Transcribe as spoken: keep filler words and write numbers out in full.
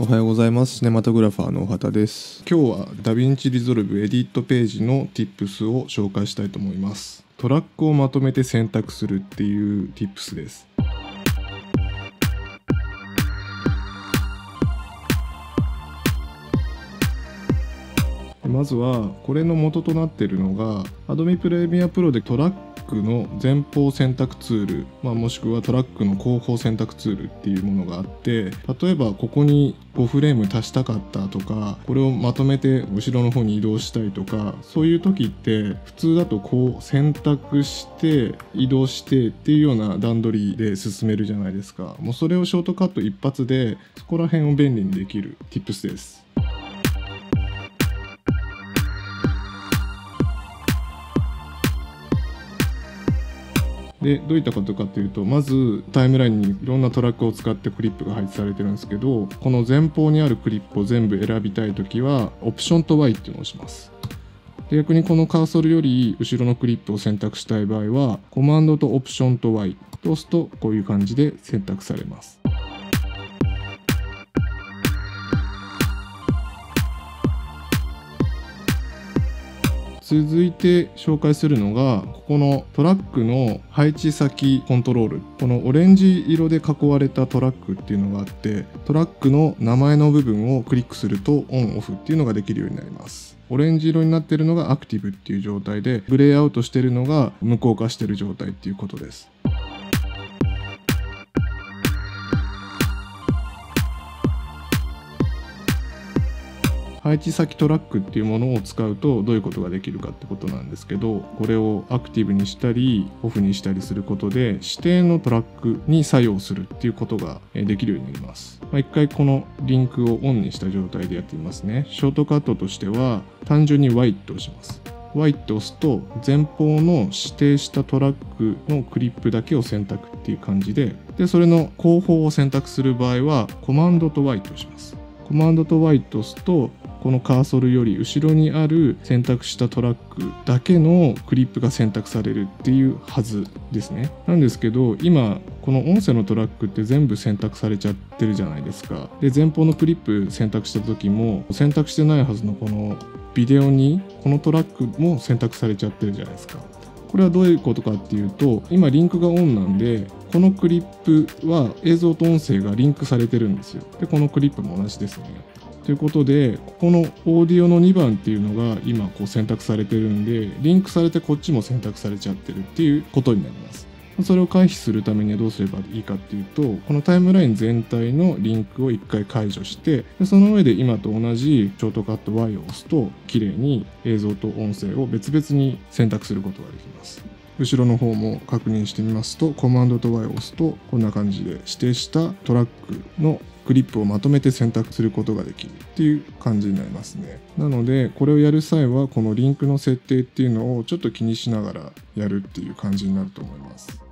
おはようございます。シネマトグラファーの大畑です。今日はダヴィンチリゾルブエディットページの Tips を紹介したいと思います。トラックをまとめて選択するっていう Tips です。まずはこれの元となっているのが Adobe Premiere Pro でトラックの前方選択ツール、まあ、もしくはトラックの後方選択ツールっていうものがあって、例えばここにごフレーム足したかったとか、これをまとめて後ろの方に移動したいとか、そういう時って普通だとこう選択して移動してっていうような段取りで進めるじゃないですか。もうそれをショートカット一発でそこら辺を便利にできる Tips です。でどういったことかというと、まずタイムラインにいろんなトラックを使ってクリップが配置されてるんですけど、この前方にあるクリップを全部選びたいときはオプションと ワイ っていうのを押します。で逆にこのカーソルより後ろのクリップを選択したい場合はコマンドとオプションと ワイ と押すとこういう感じで選択されます。続いて紹介するのがここのトラックの配置先コントロール。このオレンジ色で囲われたトラックっていうのがあって、トラックの名前の部分をクリックするとオンオフっていうのができるようになります。オレンジ色になっているのがアクティブっていう状態で、グレーアウトしているのが無効化している状態っていうことです。配置先トラックっていうものを使うとどういうことができるかってことなんですけど、これをアクティブにしたりオフにしたりすることで指定のトラックに作用するっていうことができるようになります。まあ、一回このリンクをオンにした状態でやってみますね。ショートカットとしては単純に ワイ って押します。ワイ って押すと前方の指定したトラックのクリップだけを選択っていう感じで、でそれの後方を選択する場合はコマンドと ワイ と押します。コマンドと ワイ と押すとこのカーソルより後ろにある選択したトラックだけのクリップが選択されるっていうはずですね。なんですけど今この音声のトラックって全部選択されちゃってるじゃないですか。で前方のクリップ選択した時も選択してないはずのこのビデオにこのトラックも選択されちゃってるじゃないですか。これはどういうことかっていうと、今リンクがオンなんでこのクリップは映像と音声がリンクされてるんですよ。でこのクリップも同じですね。ということでここのオーディオのにばんっていうのが今こう選択されてるんで、リンクされてこっちも選択されちゃってるっていうことになります。それを回避するためにはどうすればいいかっていうと、このタイムライン全体のリンクをいっかい解除して、でその上で今と同じショートカット ワイ を押すと綺麗に映像と音声を別々に選択することができます。後ろの方も確認してみますとコマンドと ワイ を押すとこんな感じで指定したトラックのクリップをまとめて選択することができるっていう感じになりますね。なのでこれをやる際はこのリンクの設定っていうのをちょっと気にしながらやるっていう感じになると思います。